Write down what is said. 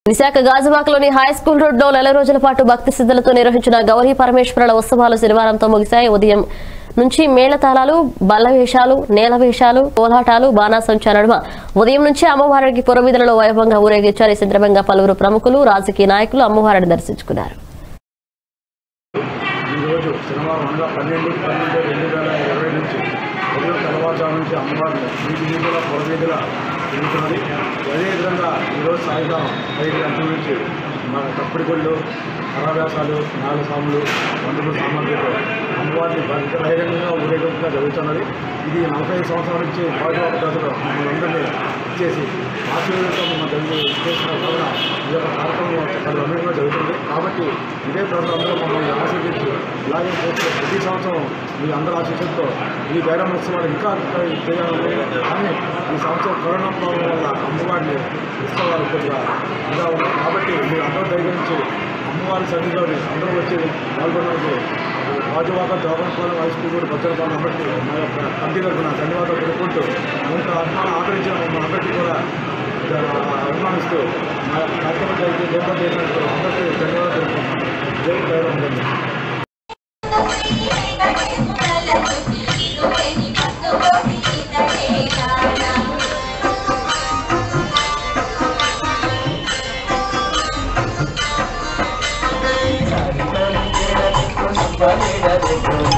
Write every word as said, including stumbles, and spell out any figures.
Visakha గాజువాకలోని high school రోడ్లో నెల రోజుల పాటు భక్తి సిద్ధులతో నిర్వహించిన గౌరీ పరమేశ్వరుల ఉత్సవాలు శనివారంతో ముగిశాయి. ఉదయం నుంచి మేళతాళాలు, బల్లవేషాలు, నేలవేషాలు, కోలాటాలు, బాణాసంచా నడుమ ఉదయం నుంచి అమ్మవారికి పురవీధులలో వైభవంగా ఊరేగించారు. ఈ సందర్భంగా పలువురు ప్రముఖులు, రాజకీయ నాయకులు అమ్మవారిని దర్శించుకున్నారు. నుంచి అమ్మవారిని వీధి వీధుల పొరవీధుల తిరుగుతున్నది. అదేవిధంగా ఈరోజు సాయంత్రం ఐదు గంటల నుంచి మన తప్పిడిగుళ్ళు, కళావ్యాసాలు, నాగస్వాములు, వందలు సామాగ్రితో అమ్మవారిని బహిరంగంగా ఊరేగింపుగా జరుగుతున్నది. ఇది నలభై సంవత్సరాల నుంచి గాజువాక ప్రజలు మమ్మల్ని అందరినీ ఇచ్చేసి ఆశీర్వాదంతో మన తెలుగు చేసిన వలన ఈ యొక్క కార్యక్రమం చాలా అన్నింటిగా జరుగుతుంది. కాబట్టి ఇదే ప్రజలందరూ మమ్మల్ని ఆశీర్వించి ఇలాగే చేస్తే ప్రతి సంవత్సరం మీ అందరి ఆశీస్సులతో ఈ బైరమ్మ ఉత్సవాలు ఇంకా చేయాలని, కానీ ఈ సంవత్సరం కరోనా ప్రాబ్లం వల్ల అమ్మవారిని ఉత్సవాలు కొద్దిగా ఇదిగా ఉన్నాయి. కాబట్టి మీరు అందరూ దయచేసి అమ్మవారి సన్నిధిలోని అందరూ వచ్చి పాల్గొన్నప్పుడు గాజువాక జోగన్పాలెం హై స్కూల్ కూడా బచ్చలపాలెం అందరికీ మా యొక్క కమిటీ తరఫున ధన్యవాదాలు తెలుపుకుంటూ అంత అభిమానం ఆదరించిన మమ్మల్ని అందరికీ కూడా అభిమానిస్తూ మా యొక్క కార్యక్రమం లేకపోతే చేసినట్టు అందరికీ ధన్యవాదాలు తెలుపుకుంటున్నాం. జై బైరమ్మ తల్లి. Valida de